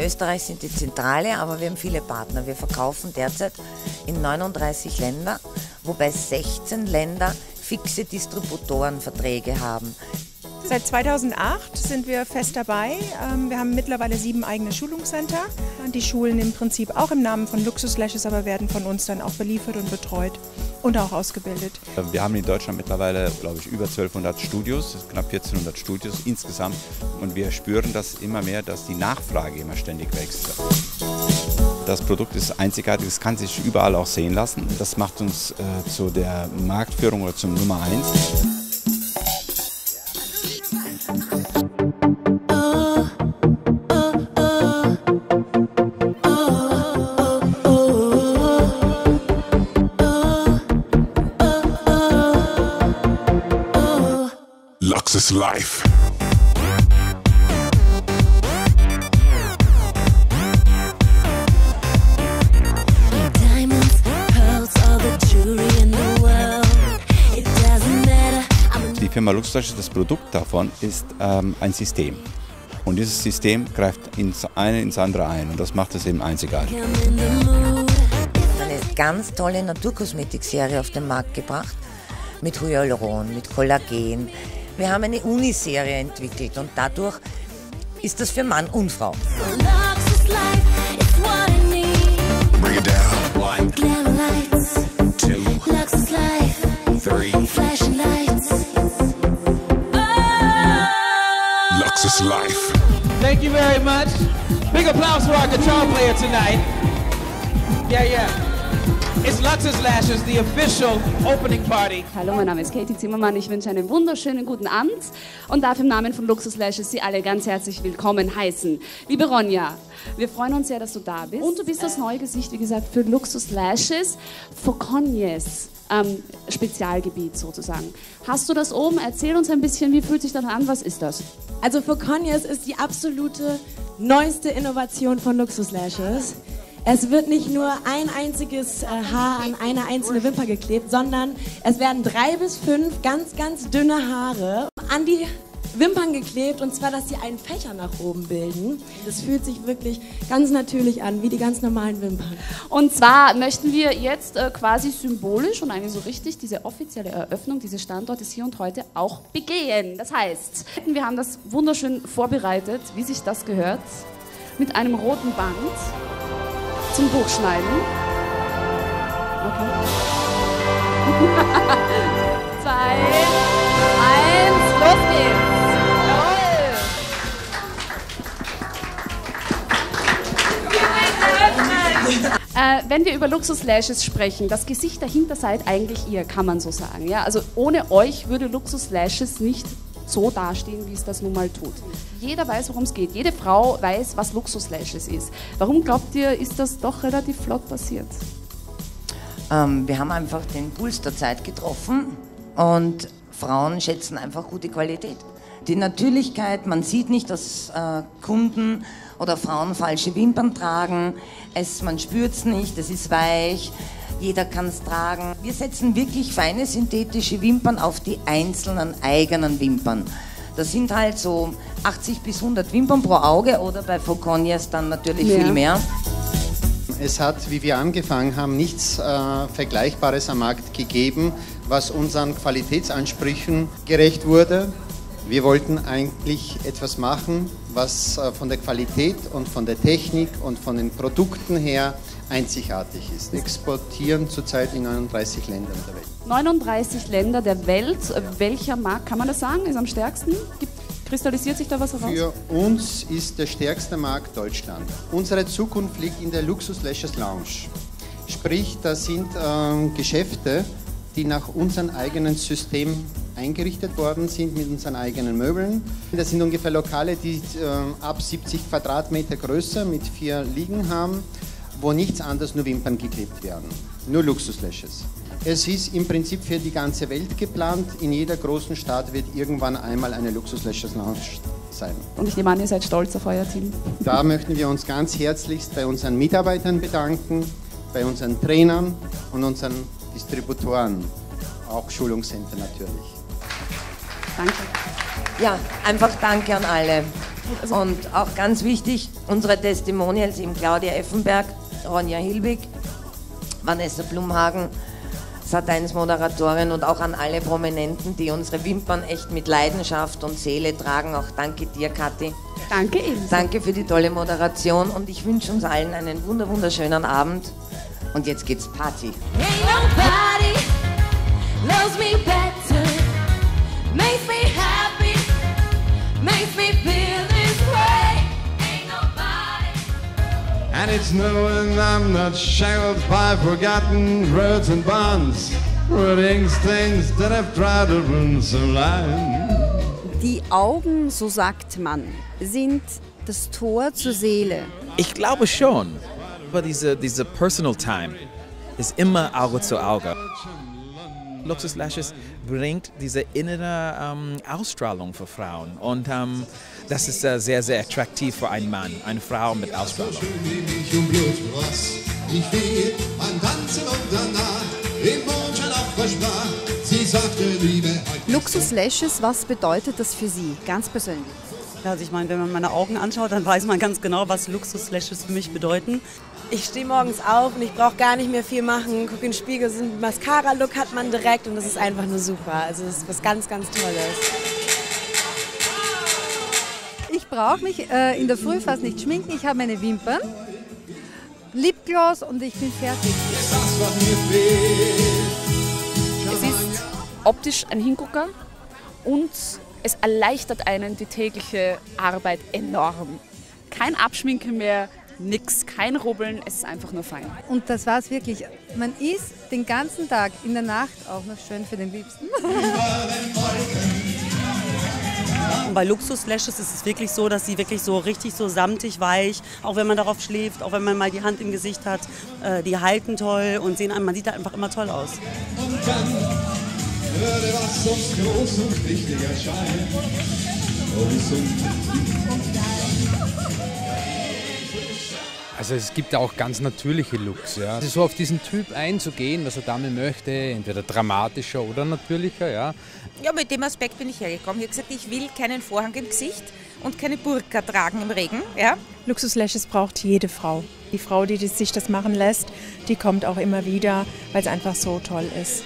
Österreich sind die Zentrale, aber wir haben viele Partner. Wir verkaufen derzeit in 39 Länder, wobei 16 Länder fixe Distributorenverträge haben. Seit 2008 sind wir fest dabei. Wir haben mittlerweile 7 eigene Schulungscenter. Die schulen im Prinzip auch im Namen von Luxus Lashes, aber werden von uns dann auch beliefert und betreut und auch ausgebildet. Wir haben in Deutschland mittlerweile, glaube ich, über 1200 Studios, knapp 1400 Studios insgesamt. Und wir spüren das immer mehr, dass die Nachfrage immer ständig wächst. Das Produkt ist einzigartig, es kann sich überall auch sehen lassen. Das macht uns zu der Marktführung oder zum Nummer 1. Luxus Life. Die Firma Luxus Lashes, das Produkt davon ist ein System. Und dieses System greift ins eine ins andere ein und das macht es eben einzigartig. Eine ganz tolle Naturkosmetikserie auf den Markt gebracht mit Hyaluron, mit Kollagen. Wir haben eine Uniserie entwickelt und dadurch ist das für Mann und Frau. Bring it down. 1, 2, 3. Luxus Life. Thank you very much. Big applause for our guitar player tonight. Yeah. It's Luxus Lashes, the official opening party. Hallo, mein Name ist Katie Zimmermann. Ich wünsche einen wunderschönen guten Abend und darf im Namen von Luxus Lashes Sie alle ganz herzlich willkommen heißen. Liebe Ronja, wir freuen uns sehr, dass du da bist. Und du bist das neue Gesicht, wie gesagt, für Luxus Lashes Fauconniers Spezialgebiet sozusagen. Hast du das oben? Erzähl uns ein bisschen, wie fühlt sich das an? Was ist das? Also Fauconniers ist die absolute neueste Innovation von Luxus Lashes. Es wird nicht nur ein einziges Haar an eine einzelne Wimper geklebt, sondern es werden 3 bis 5 ganz, ganz dünne Haare an die Wimpern geklebt, und zwar, dass sie einen Fächer nach oben bilden. Das fühlt sich wirklich ganz natürlich an, wie die ganz normalen Wimpern. Und zwar möchten wir jetzt quasi symbolisch und eigentlich so richtig diese offizielle Eröffnung dieses Standortes hier und heute auch begehen. Das heißt, wir haben das wunderschön vorbereitet, wie sich das gehört, mit einem roten Band zum Hochschneiden. Okay. 2, 1, los geht's! Wenn wir über Luxus Lashes sprechen, das Gesicht dahinter seid eigentlich ihr, kann man so sagen. Ja? Also ohne euch würde Luxus Lashes nicht so dastehen, wie es das nun mal tut. Jeder weiß, worum es geht. Jede Frau weiß, was Luxus Lashes ist. Warum glaubt ihr, ist das doch relativ flott passiert? Wir haben einfach den Puls der Zeit getroffen und Frauen schätzen einfach gute Qualität. Die Natürlichkeit, man sieht nicht, dass Kunden oder Frauen falsche Wimpern tragen, man spürt es nicht, es ist weich, jeder kann es tragen. Wir setzen wirklich feine synthetische Wimpern auf die einzelnen eigenen Wimpern. Das sind halt so 80 bis 100 Wimpern pro Auge oder bei Fauconniers dann natürlich viel mehr. Es hat, wie wir angefangen haben, nichts Vergleichbares am Markt gegeben, was unseren Qualitätsansprüchen gerecht wurde. Wir wollten eigentlich etwas machen, was von der Qualität und von der Technik und von den Produkten her einzigartig ist. Wir exportieren zurzeit in 39 Ländern der Welt. 39 Länder der Welt. Welcher Markt, kann man das sagen, ist am stärksten? Kristallisiert sich da was heraus? Für uns ist der stärkste Markt Deutschland. Unsere Zukunft liegt in der Luxus Lashes Lounge. Sprich, das sind Geschäfte, die nach unserem eigenen System eingerichtet worden sind, mit unseren eigenen Möbeln. Das sind ungefähr Lokale, die ab 70 Quadratmeter Größe mit 4 Liegen haben, wo nichts anderes, nur Wimpern geklebt werden. Nur Luxus Lashes. Es ist im Prinzip für die ganze Welt geplant. In jeder großen Stadt wird irgendwann einmal eine Luxus Lashes Lounge sein. Und ich nehme an, ihr seid stolz auf euer Team. Da möchten wir uns ganz herzlichst bei unseren Mitarbeitern bedanken, bei unseren Trainern und unseren Distributoren, auch Schulungscenter natürlich. Danke. Ja, einfach danke an alle. Und auch ganz wichtig, unsere Testimonials, eben Claudia Effenberg, Ronja Hilbig, Vanessa Blumhagen, Sat.1 Moderatorin und auch an alle Prominenten, die unsere Wimpern echt mit Leidenschaft und Seele tragen. Auch danke dir, Kathi. Danke ebenso. Danke für die tolle Moderation und ich wünsche uns allen einen wunderschönen Abend. Und jetzt geht's Party. Ain't nobody loves me better, makes me happy, makes me feel this way. Ain't nobody. And it's knowing I'm not shackled by forgotten words and bonds, wordings, things that I've tried to run so line. Die Augen, so sagt man, sind das Tor zur Seele. Ich glaube schon, aber diese Personal Time ist immer Auge zu Auge. Luxus Lashes bringt diese innere Ausstrahlung für Frauen und das ist sehr, sehr attraktiv für einen Mann, eine Frau mit Ausstrahlung. Luxus Lashes, was bedeutet das für Sie, ganz persönlich? Also ich meine, wenn man meine Augen anschaut, dann weiß man ganz genau, was Luxus Lashes für mich bedeuten. Ich stehe morgens auf und ich brauche gar nicht mehr viel machen, gucke in den Spiegel, so einen Mascara-Look hat man direkt und das ist einfach nur super. Also das ist was ganz, ganz Tolles. Ich brauche mich in der Früh fast nicht schminken, ich habe meine Wimpern, Lipgloss und ich bin fertig. Es ist optisch ein Hingucker und es erleichtert einen die tägliche Arbeit enorm. Kein Abschminken mehr, nix, kein Rubbeln, es ist einfach nur fein. Und das war es wirklich. Man ist den ganzen Tag, in der Nacht auch noch schön für den Liebsten. Und bei Luxus Lashes ist es wirklich so, dass sie wirklich so richtig so samtig weich, auch wenn man darauf schläft, auch wenn man mal die Hand im Gesicht hat, die halten toll und sehen, man sieht da einfach immer toll aus. Und dann würde was sonst groß und wichtig erscheinen. Also es gibt auch ganz natürliche Looks. Ja. Also so auf diesen Typ einzugehen, was eine Dame möchte, entweder dramatischer oder natürlicher. Ja. Ja, mit dem Aspekt bin ich hergekommen. Ich habe gesagt, ich will keinen Vorhang im Gesicht und keine Burka tragen im Regen. Ja. Luxus Lashes braucht jede Frau. Die Frau, die sich das machen lässt, die kommt auch immer wieder, weil es einfach so toll ist.